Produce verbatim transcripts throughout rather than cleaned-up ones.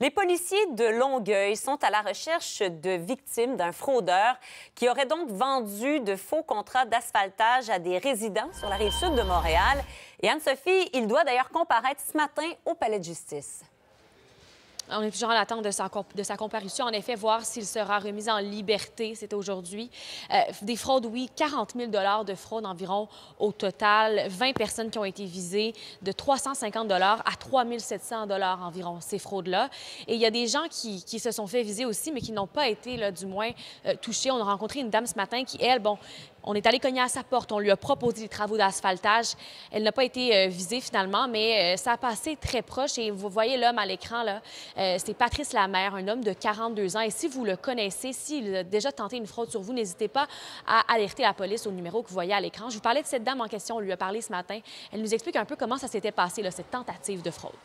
Les policiers de Longueuil sont à la recherche de victimes d'un fraudeur qui aurait donc vendu de faux contrats d'asphaltage à des résidents sur la rive sud de Montréal. Et Anne-Sophie, il doit d'ailleurs comparaître ce matin au palais de justice. On est toujours en attente de sa, de sa comparution. En effet, voir s'il sera remis en liberté. C'était aujourd'hui. Euh, des fraudes, oui, quarante mille dollars de fraude environ au total. vingt personnes qui ont été visées, de trois cent cinquante dollars à trois mille sept cents dollars environ, ces fraudes-là. Et il y a des gens qui, qui se sont fait viser aussi, mais qui n'ont pas été, là, du moins, euh, touchés. On a rencontré une dame ce matin qui, elle, bon, on est allé cogner à sa porte. On lui a proposé des travaux d'asphaltage. Elle n'a pas été euh, visée finalement, mais euh, ça a passé très proche. Et vous voyez l'homme à l'écran, là. Euh, c'est Patrice Lamère, un homme de quarante-deux ans. Et si vous le connaissez, s'il a déjà tenté une fraude sur vous, n'hésitez pas à alerter la police au numéro que vous voyez à l'écran. Je vous parlais de cette dame en question. On lui a parlé ce matin. Elle nous explique un peu comment ça s'était passé, là, cette tentative de fraude.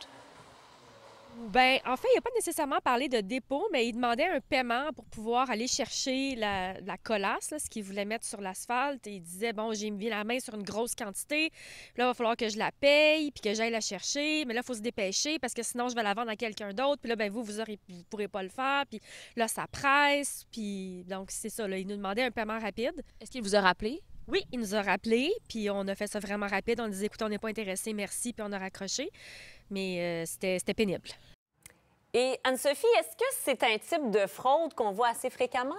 Bien, en fait, il n'a pas nécessairement parlé de dépôt, mais il demandait un paiement pour pouvoir aller chercher la, la colasse, là, ce qu'il voulait mettre sur l'asphalte. Et il disait, bon, j'ai mis la main sur une grosse quantité, là, il va falloir que je la paye, puis que j'aille la chercher, mais là, il faut se dépêcher parce que sinon, je vais la vendre à quelqu'un d'autre, puis là, ben vous, vous ne vous pourrez pas le faire, puis là, ça presse, puis donc, c'est ça, là, il nous demandait un paiement rapide. Est-ce qu'il vous a rappelé? Oui, il nous a rappelé, puis on a fait ça vraiment rapide. On disait, écoutez, on n'est pas intéressé, merci, puis on a raccroché. Mais euh, c'était, c'était pénible. Et Anne-Sophie, est-ce que c'est un type de fraude qu'on voit assez fréquemment?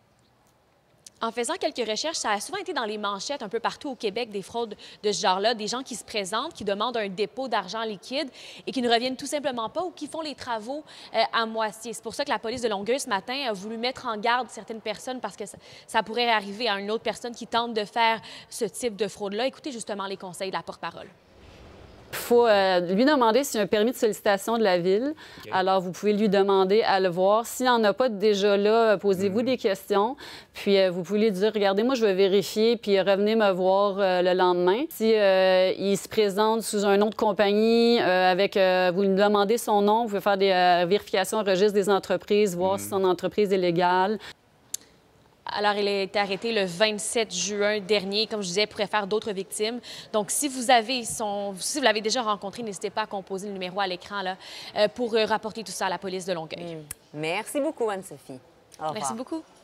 En faisant quelques recherches, ça a souvent été dans les manchettes un peu partout au Québec, des fraudes de ce genre-là, des gens qui se présentent, qui demandent un dépôt d'argent liquide et qui ne reviennent tout simplement pas ou qui font les travaux euh, à moitié. C'est pour ça que la police de Longueuil, ce matin, a voulu mettre en garde certaines personnes parce que ça, ça pourrait arriver à une autre personne qui tente de faire ce type de fraude-là. Écoutez justement les conseils de la porte-parole. Il faut euh, lui demander s'il y a un permis de sollicitation de la Ville. Okay. Alors, vous pouvez lui demander à le voir. S'il n'en a pas déjà là, posez-vous mmh. des questions. Puis, euh, vous pouvez lui dire, regardez, moi, je vais vérifier, puis revenez me voir euh, le lendemain. Si euh, il se présente sous un nom de compagnie, euh, avec, euh, vous lui demandez son nom, vous pouvez faire des euh, vérifications au registre des entreprises, voir mmh. si son entreprise est légale. Alors, il a été arrêté le vingt-sept juin dernier. Comme je disais, il pourrait faire d'autres victimes. Donc, si vous avez son, si vous l'avez déjà rencontré, n'hésitez pas à composer le numéro à l'écran là, pour rapporter tout ça à la police de Longueuil. Merci beaucoup, Anne-Sophie. Merci beaucoup.